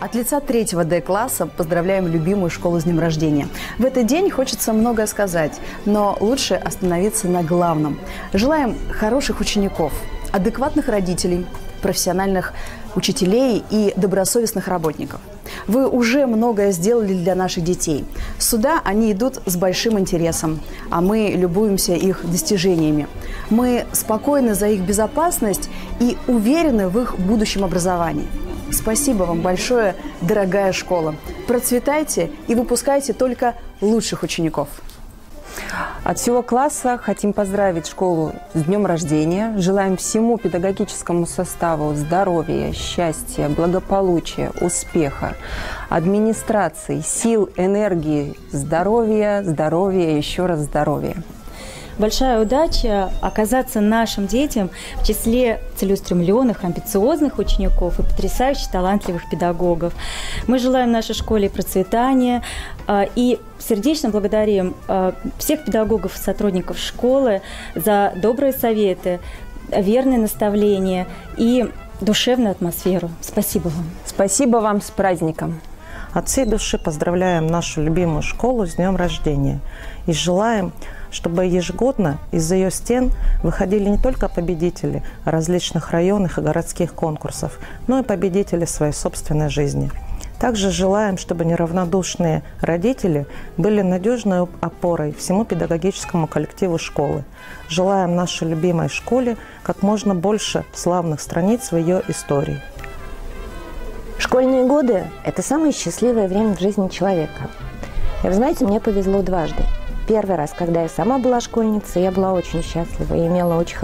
От лица 3 Д-класса поздравляем любимую школу с днем рождения. В этот день хочется многое сказать, но лучше остановиться на главном. Желаем хороших учеников, адекватных родителей, профессиональных учителей и добросовестных работников. Вы уже многое сделали для наших детей. Сюда они идут с большим интересом, а мы любуемся их достижениями. Мы спокойны за их безопасность и уверены в их будущем образовании. Спасибо вам большое, дорогая школа. Процветайте и выпускайте только лучших учеников. От всего класса хотим поздравить школу с днем рождения. Желаем всему педагогическому составу здоровья, счастья, благополучия, успеха, администрации, сил, энергии, здоровья, здоровья, еще раз здоровья. Большая удача оказаться нашим детям в числе целеустремленных, амбициозных учеников и потрясающе талантливых педагогов. Мы желаем нашей школе процветания и сердечно благодарим всех педагогов и сотрудников школы за добрые советы, верные наставления и душевную атмосферу. Спасибо вам. Спасибо вам, с праздником. От всей души поздравляем нашу любимую школу с днем рождения и желаем, чтобы ежегодно из-за ее стен выходили не только победители различных районных и городских конкурсов, но и победители своей собственной жизни. Также желаем, чтобы неравнодушные родители были надежной опорой всему педагогическому коллективу школы. Желаем нашей любимой школе как можно больше славных страниц в ее истории. Школьные годы – это самое счастливое время в жизни человека. И вы знаете, мне повезло дважды. Первый раз, когда я сама была школьницей, я была очень счастлива и имела очень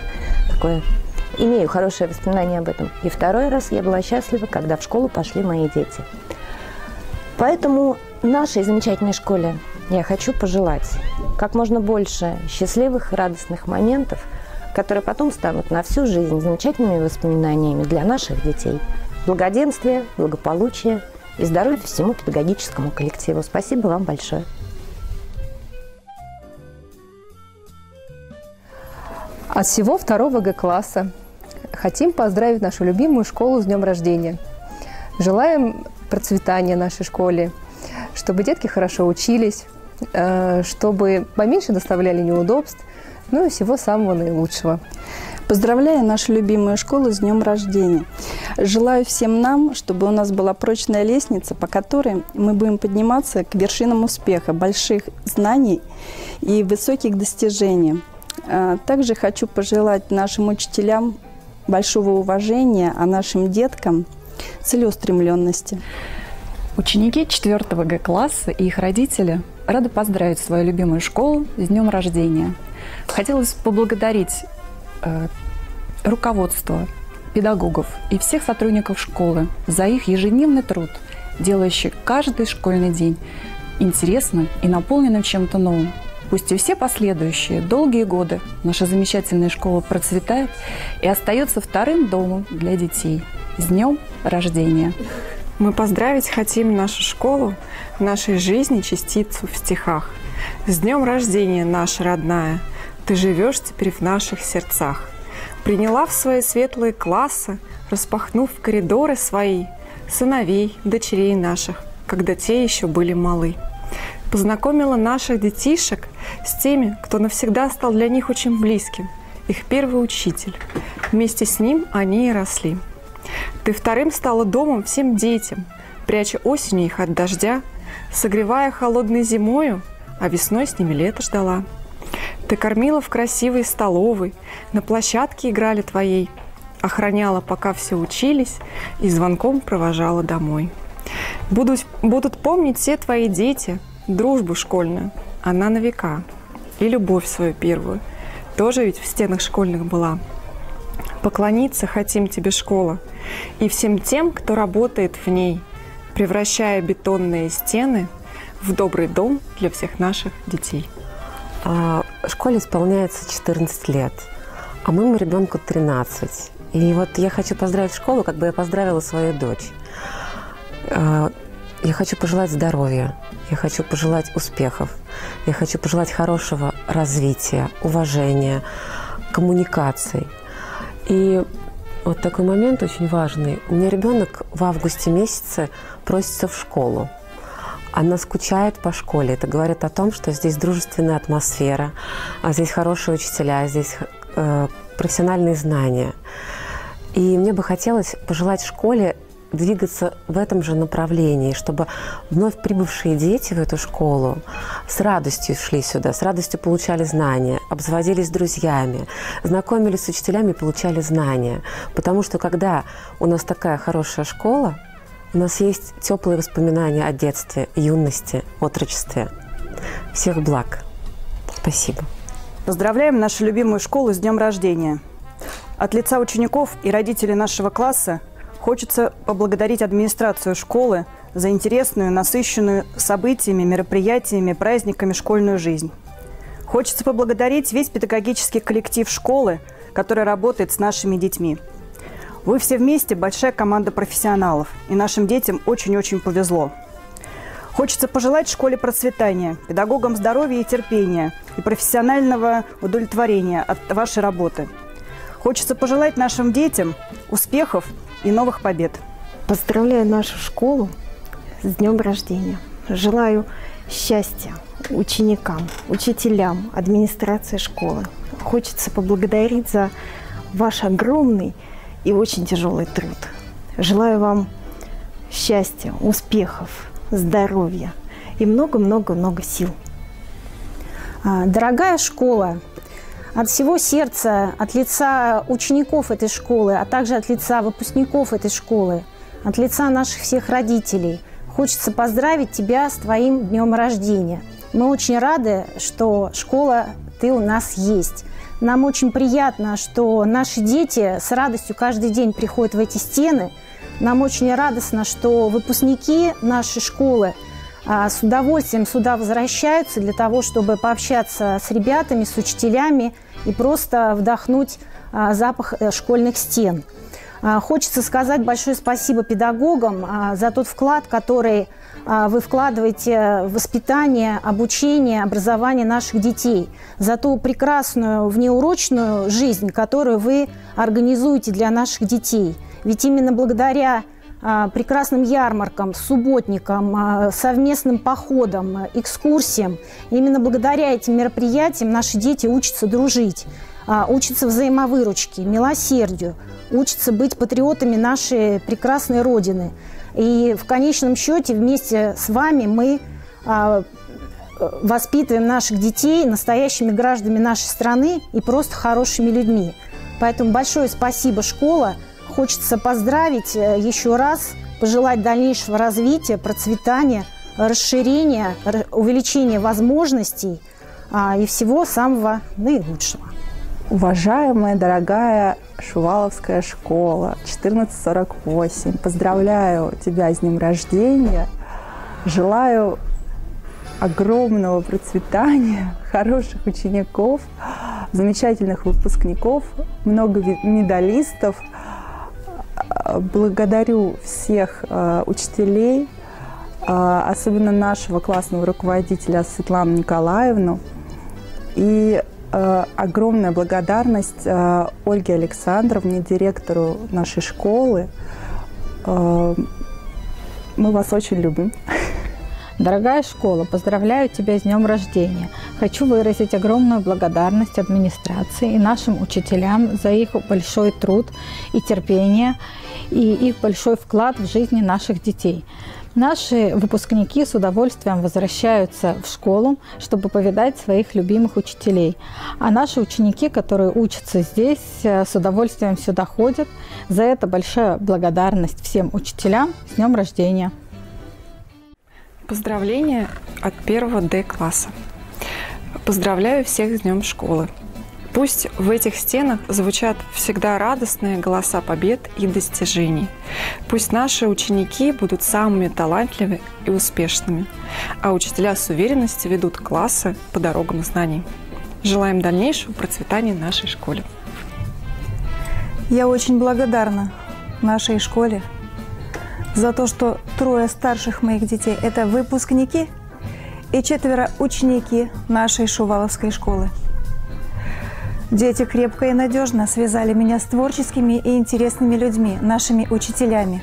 имею хорошее воспоминание об этом. И второй раз я была счастлива, когда в школу пошли мои дети. Поэтому нашей замечательной школе я хочу пожелать как можно больше счастливых и радостных моментов, которые потом станут на всю жизнь замечательными воспоминаниями для наших детей. Благоденствия, благополучия и здоровья всему педагогическому коллективу. Спасибо вам большое. От всего 2 Г-класса хотим поздравить нашу любимую школу с днем рождения. Желаем процветания нашей школе, чтобы детки хорошо учились, чтобы поменьше доставляли неудобств, ну и всего самого наилучшего. Поздравляю нашу любимую школу с днем рождения. Желаю всем нам, чтобы у нас была прочная лестница, по которой мы будем подниматься к вершинам успеха, больших знаний и высоких достижений. Также хочу пожелать нашим учителям большого уважения, а нашим деткам целеустремленности. Ученики 4 Г-класса и их родители рады поздравить свою любимую школу с днем рождения. Хотелось поблагодарить руководство, педагогов и всех сотрудников школы за их ежедневный труд, делающий каждый школьный день интересным и наполненным чем-то новым. Пусть и все последующие долгие годы наша замечательная школа процветает и остается вторым домом для детей. С днем рождения! Мы поздравить хотим нашу школу, в нашей жизни частицу в стихах. С днем рождения, наша родная! Ты живешь теперь в наших сердцах. Приняла в свои светлые классы, распахнув коридоры свои, сыновей, дочерей наших, когда те еще были малы. Познакомила наших детишек с теми, кто навсегда стал для них очень близким, их первый учитель. Вместе с ним они и росли. Ты вторым стала домом всем детям, пряча осенью их от дождя, согревая холодной зимою, а весной с ними лето ждала. Ты кормила в красивой столовой, на площадке играли твоей, охраняла, пока все учились, и звонком провожала домой. Будут помнить все твои дети дружбу школьную, она на века, и любовь свою первую, тоже ведь в стенах школьных была. Поклониться хотим тебе, школа, и всем тем, кто работает в ней, превращая бетонные стены в добрый дом для всех наших детей. Школе исполняется 14 лет, а моему ребенку 13. И вот я хочу поздравить школу, как бы я поздравила свою дочь. Я хочу пожелать здоровья, я хочу пожелать успехов, я хочу пожелать хорошего развития, уважения, коммуникаций. И Вот такой момент очень важный. У меня ребенок в августе месяце просится в школу. Она скучает по школе. Это говорит о том, что здесь дружественная атмосфера, а здесь хорошие учителя, здесь профессиональные знания. И мне бы хотелось пожелать школе двигаться в этом же направлении, чтобы вновь прибывшие дети в эту школу с радостью шли сюда, с радостью получали знания, обзаводились друзьями, знакомились с учителями, получали знания. Потому что когда у нас такая хорошая школа, у нас есть теплые воспоминания о детстве, юности, отрочестве. Всех благ. Спасибо. Поздравляем нашу любимую школу с днем рождения. От лица учеников и родителей нашего класса хочется поблагодарить администрацию школы за интересную, насыщенную событиями, мероприятиями, праздниками школьную жизнь. Хочется поблагодарить весь педагогический коллектив школы, который работает с нашими детьми. Вы все вместе большая команда профессионалов, и нашим детям очень-очень повезло. Хочется пожелать школе процветания, педагогам здоровья и терпения, и профессионального удовлетворения от вашей работы. Хочется пожелать нашим детям успехов и новых побед. Поздравляю нашу школу с днем рождения. Желаю счастья ученикам, учителям, администрации школы. Хочется поблагодарить за ваш огромный и очень тяжелый труд. Желаю вам счастья, успехов, здоровья и много-много-много сил. Дорогая школа, от всего сердца, от лица учеников этой школы, а также от лица выпускников этой школы, от лица наших всех родителей, хочется поздравить тебя с твоим днем рождения. Мы очень рады, что школа ты у нас есть. Нам очень приятно, что наши дети с радостью каждый день приходят в эти стены. Нам очень радостно, что выпускники нашей школы с удовольствием сюда возвращаются для того, чтобы пообщаться с ребятами, с учителями и просто вдохнуть запах школьных стен. Хочется сказать большое спасибо педагогам за тот вклад, который вы вкладываете в воспитание, обучение, образование наших детей, за ту прекрасную внеурочную жизнь, которую вы организуете для наших детей. Ведь именно благодаря прекрасным ярмаркам, субботникам, совместным походам, экскурсиям, именно благодаря этим мероприятиям наши дети учатся дружить, учатся взаимовыручке, милосердию, учатся быть патриотами нашей прекрасной Родины. И в конечном счете вместе с вами мы воспитываем наших детей настоящими гражданами нашей страны и просто хорошими людьми. Поэтому большое спасибо, школа. Хочется поздравить еще раз, пожелать дальнейшего развития, процветания, расширения, увеличения возможностей и всего самого наилучшего. Уважаемая, дорогая Шуваловская школа, 1448, поздравляю тебя с днем рождения, желаю огромного процветания, хороших учеников, замечательных выпускников, много медалистов. Благодарю всех учителей, особенно нашего классного руководителя Светлану Николаевну. И огромная благодарность Ольге Александровне, директору нашей школы. Мы вас очень любим. Дорогая школа, поздравляю тебя с днем рождения. Хочу выразить огромную благодарность администрации и нашим учителям за их большой труд и терпение, и их большой вклад в жизни наших детей. Наши выпускники с удовольствием возвращаются в школу, чтобы повидать своих любимых учителей. А наши ученики, которые учатся здесь, с удовольствием сюда ходят. За это большая благодарность всем учителям. С днем рождения! Поздравления от 1 Д класса. Поздравляю всех с Днем школы. Пусть в этих стенах звучат всегда радостные голоса побед и достижений. Пусть наши ученики будут самыми талантливыми и успешными, а учителя с уверенностью ведут классы по дорогам знаний. Желаем дальнейшего процветания нашей школе. Я очень благодарна нашей школе за то, что 3 старших моих детей – это выпускники и 4 ученики нашей Шуваловской школы. Дети крепко и надежно связали меня с творческими и интересными людьми, нашими учителями.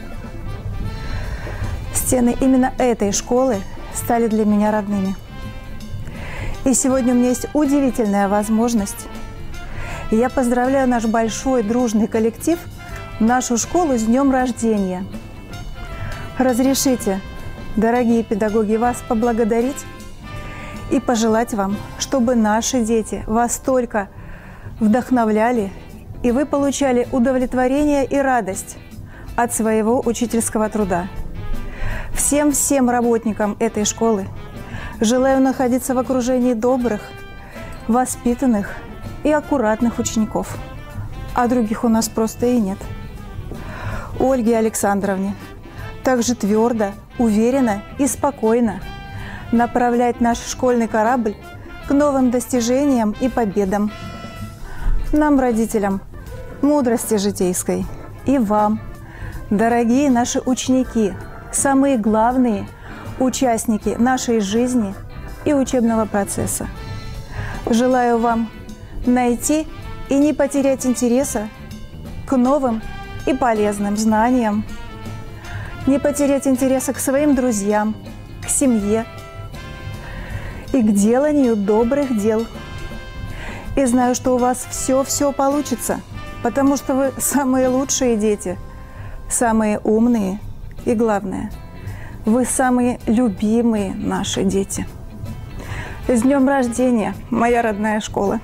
Стены именно этой школы стали для меня родными. И сегодня у меня есть удивительная возможность. Я поздравляю наш большой дружный коллектив, нашу школу с днем рождения. Разрешите, дорогие педагоги, вас поблагодарить и пожелать вам, чтобы наши дети вас только вдохновляли, и вы получали удовлетворение и радость от своего учительского труда. Всем работникам этой школы желаю находиться в окружении добрых, воспитанных и аккуратных учеников. А других у нас просто и нет. Ольге Александровне также твердо, уверенно и спокойно направлять наш школьный корабль к новым достижениям и победам. Нам, родителям, мудрости житейской. И вам, дорогие наши ученики, самые главные участники нашей жизни и учебного процесса. Желаю вам найти и не потерять интереса к новым и полезным знаниям, не потерять интереса к своим друзьям, к семье и к деланию добрых дел. И знаю, что у вас все получится, потому что вы самые лучшие дети, самые умные и, главное, вы самые любимые наши дети. С днем рождения, моя родная школа!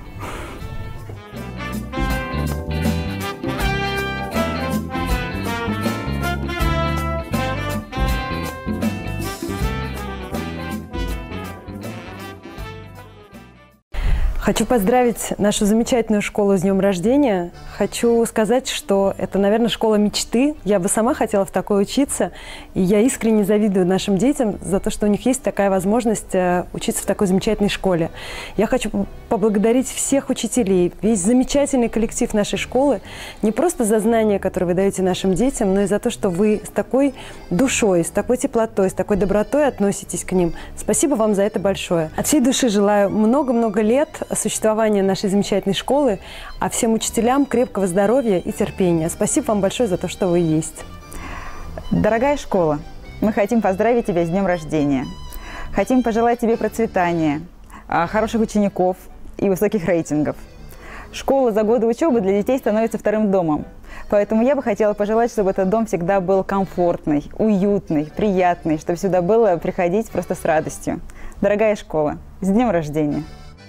Хочу поздравить нашу замечательную школу с днем рождения. Хочу сказать, что это, наверное, школа мечты. Я бы сама хотела в такой учиться. И я искренне завидую нашим детям за то, что у них есть такая возможность учиться в такой замечательной школе. Я хочу поблагодарить всех учителей, весь замечательный коллектив нашей школы, не просто за знания, которые вы даете нашим детям, но и за то, что вы с такой душой, с такой теплотой, с такой добротой относитесь к ним. Спасибо вам за это большое. От всей души желаю много-много лет существования нашей замечательной школы, а всем учителям крепкого здоровья и терпения. Спасибо вам большое за то, что вы есть. Дорогая школа, мы хотим поздравить тебя с днем рождения. Хотим пожелать тебе процветания, хороших учеников и высоких рейтингов. Школа за годы учебы для детей становится вторым домом. Поэтому я бы хотела пожелать, чтобы этот дом всегда был комфортный, уютный, приятный, чтобы сюда было приходить просто с радостью. Дорогая школа, с днем рождения!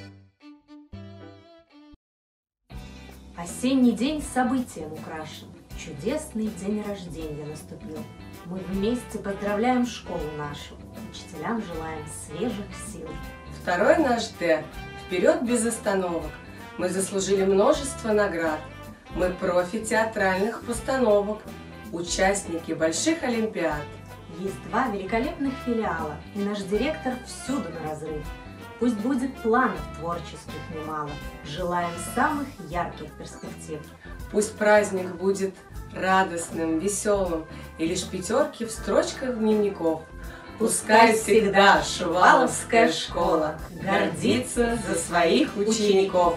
Осенний день событием украшен, чудесный день рождения наступил. Мы вместе поздравляем школу нашу, учителям желаем свежих сил. Второй наш Д. Вперед без остановок. Мы заслужили множество наград. Мы профи театральных постановок, участники больших олимпиад. Есть два великолепных филиала, и наш директор всюду на разрыв. Пусть будет планов творческих немало. Желаем самых ярких перспектив. Пусть праздник будет радостным, веселым, и лишь пятерки в строчках дневников. Пускай всегда Шуваловская школа гордится за своих учеников.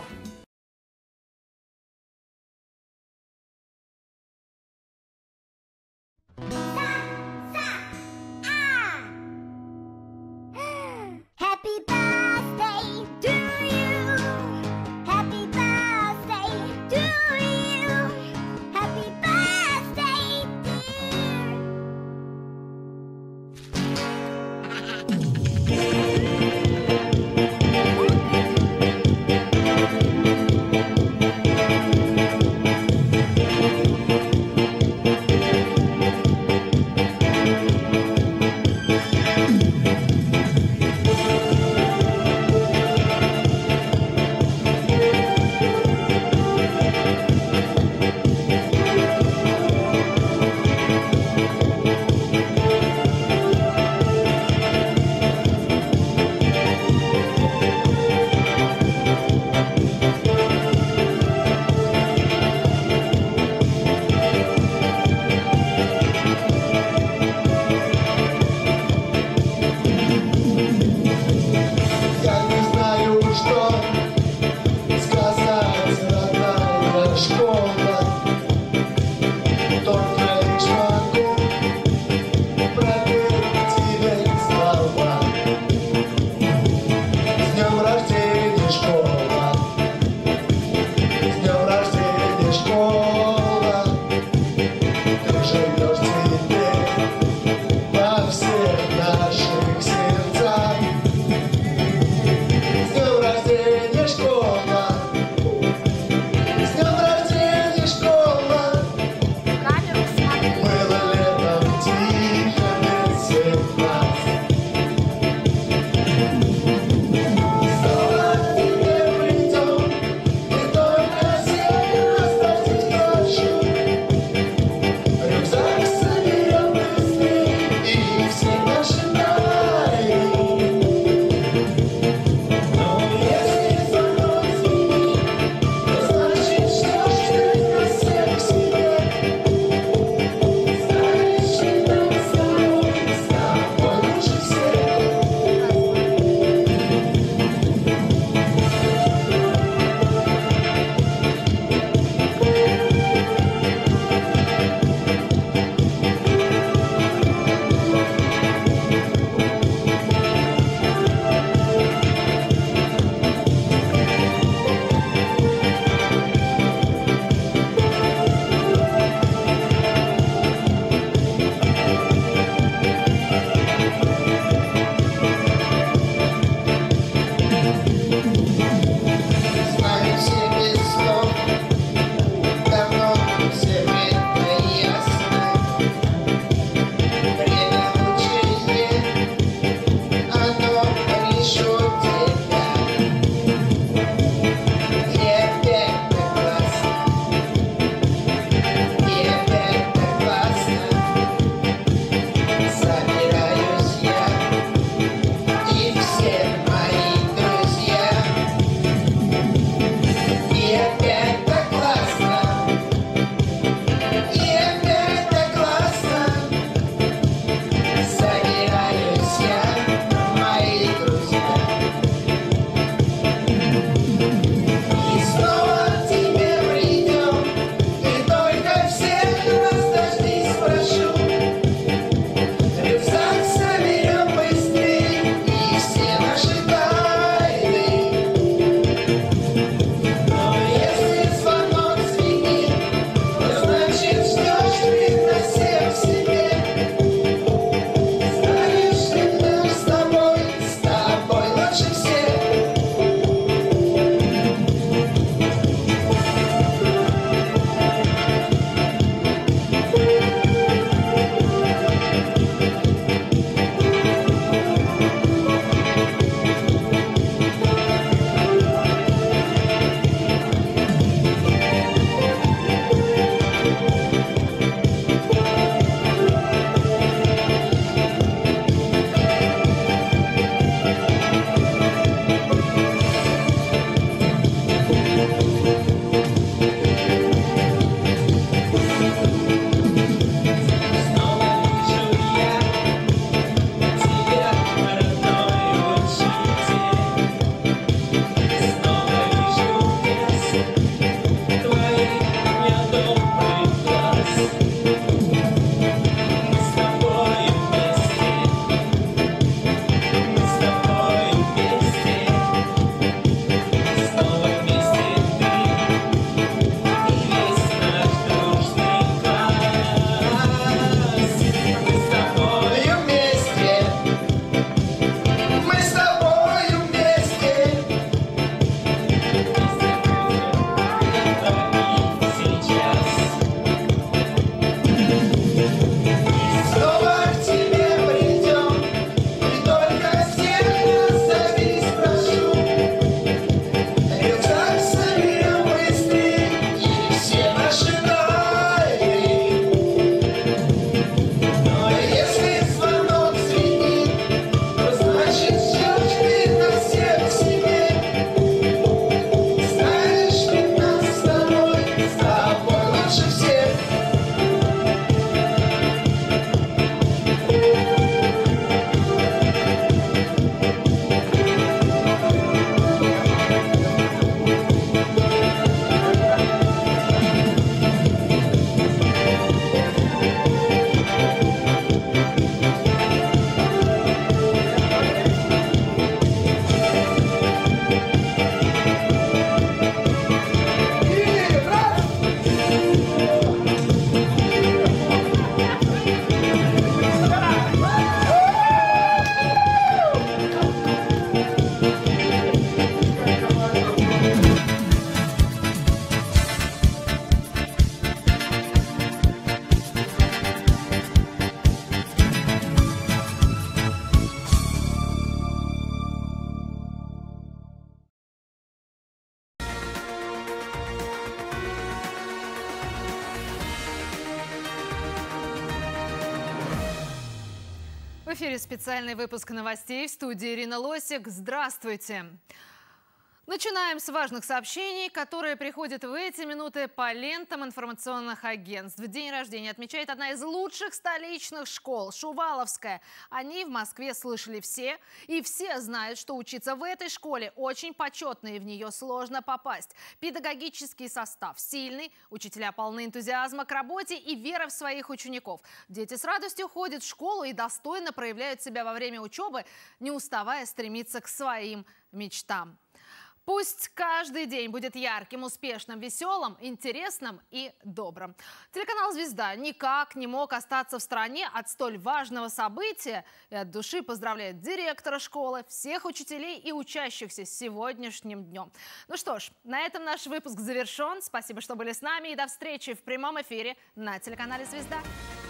В эфире специальный выпуск новостей, в студии Ирина Лосик. Здравствуйте! Начинаем с важных сообщений, которые приходят в эти минуты по лентам информационных агентств. День рождения отмечает одна из лучших столичных школ – Шуваловская. О ней в Москве слышали все, и все знают, что учиться в этой школе очень почетно, и в нее сложно попасть. Педагогический состав сильный, учителя полны энтузиазма к работе и веры в своих учеников. Дети с радостью ходят в школу и достойно проявляют себя во время учебы, не уставая стремиться к своим мечтам. Пусть каждый день будет ярким, успешным, веселым, интересным и добрым. Телеканал «Звезда» никак не мог остаться в стороне от столь важного события и от души поздравляет директора школы, всех учителей и учащихся с сегодняшним днем. Ну что ж, на этом наш выпуск завершен. Спасибо, что были с нами, и до встречи в прямом эфире на телеканале «Звезда».